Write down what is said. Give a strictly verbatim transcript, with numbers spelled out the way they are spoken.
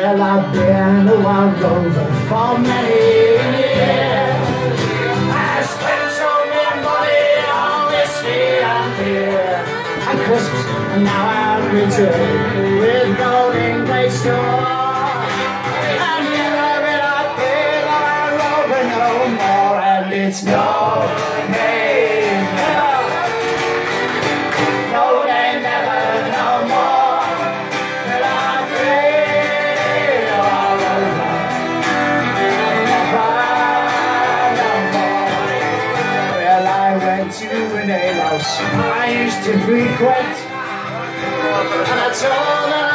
Well, I've been a wild rover for many years. I spent so much money on whiskey and beer and crisps, and now I'm returned with gold in great store. And never will I feel I'm roving no more, and it's no name never, no name never, no more will I feel I'm over, never, no more. Well, I went to an alehouse I used to frequent, and I told her